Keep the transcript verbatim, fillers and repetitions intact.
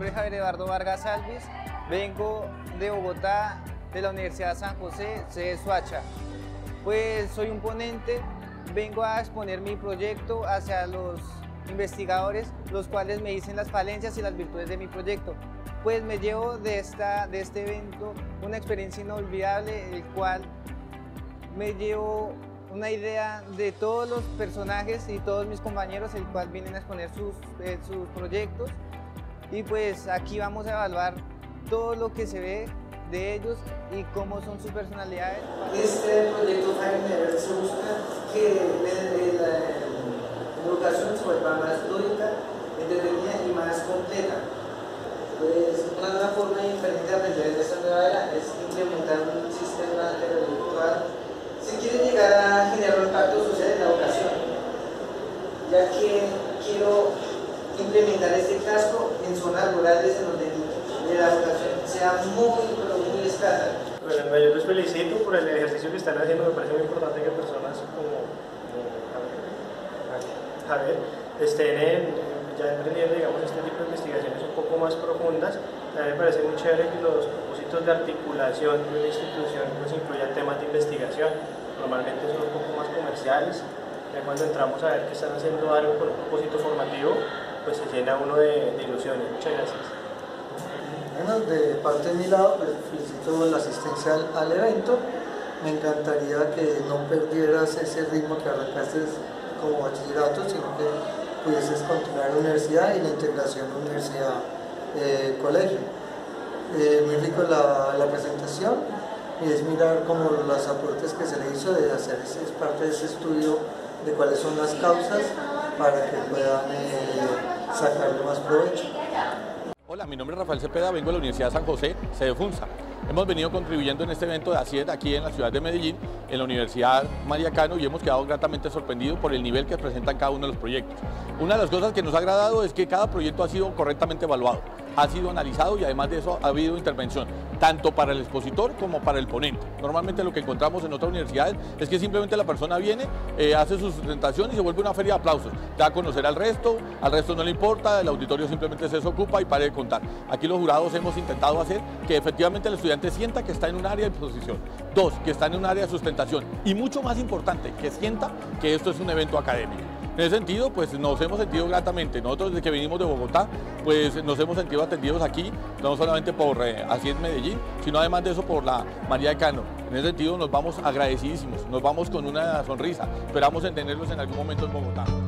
nombre es Javier Eduardo Vargas Alvis, vengo de Bogotá, de la Universidad San José, sede Soacha. Pues soy un ponente, vengo a exponer mi proyecto hacia los investigadores, los cuales me dicen las falencias y las virtudes de mi proyecto. Pues me llevo de, esta, de este evento una experiencia inolvidable, el cual me llevo una idea de todos los personajes y todos mis compañeros, el cual vienen a exponer sus, eh, sus proyectos, y pues aquí vamos a evaluar todo lo que se ve de ellos y cómo son sus personalidades. Este proyecto Jaime se busca que la, la educación se vuelva más lógica, entretenida y más completa. Pues una nueva forma diferente de aprender en esta nueva era es implementar un sistema virtual si quiere llegar a generar un impacto social en la educación, ya que quiero implementar este casco en zonas rurales en donde la educación sea muy, pero muy escasa. Bueno, yo les felicito por el ejercicio que están haciendo. Me parece muy importante que personas como, como Javier estén en, ya emprendiendo, digamos, este tipo de investigaciones un poco más profundas. También me parece muy chévere que los propósitos de articulación de una institución pues incluyan temas de investigación. Normalmente son un poco más comerciales. Ya cuando entramos a ver que están haciendo algo con un propósito formativo, pues se llena uno de, de ilusiones. Muchas gracias. Bueno, de parte de mi lado, pues felicito la asistencia al, al evento. Me encantaría que no perdieras ese ritmo que arrancaste como bachillerato, sino que pudieses continuar en la universidad y la integración universidad-colegio. Eh, muy rico la, la presentación, y es mirar como los aportes que se le hizo de hacer ese, es parte de ese estudio de cuáles son las causas para que puedan eh, sacarle más provecho. Hola, mi nombre es Rafael Cepeda, vengo de la Universidad San José, sede Funza. Hemos venido contribuyendo en este evento de ACIED aquí en la ciudad de Medellín, en la Universidad María Cano, y hemos quedado gratamente sorprendidos por el nivel que presentan cada uno de los proyectos. Una de las cosas que nos ha agradado es que cada proyecto ha sido correctamente evaluado, ha sido analizado, y además de eso ha habido intervención, tanto para el expositor como para el ponente. Normalmente lo que encontramos en otras universidades es que simplemente la persona viene, eh, hace su presentación y se vuelve una feria de aplausos. Da a conocer al resto, al resto no le importa, el auditorio simplemente se desocupa y para de contar. Aquí los jurados hemos intentado hacer que efectivamente el estudiante sienta que está en un área de exposición, dos, que está en un área de sustentación, y mucho más importante, que sienta que esto es un evento académico. En ese sentido, pues nos hemos sentido gratamente. Nosotros desde que venimos de Bogotá, pues nos hemos sentido atendidos aquí, no solamente por eh, ACIED Medellín, sino además de eso por la María de Cano. En ese sentido nos vamos agradecidísimos, nos vamos con una sonrisa. Esperamos en tenerlos en algún momento en Bogotá.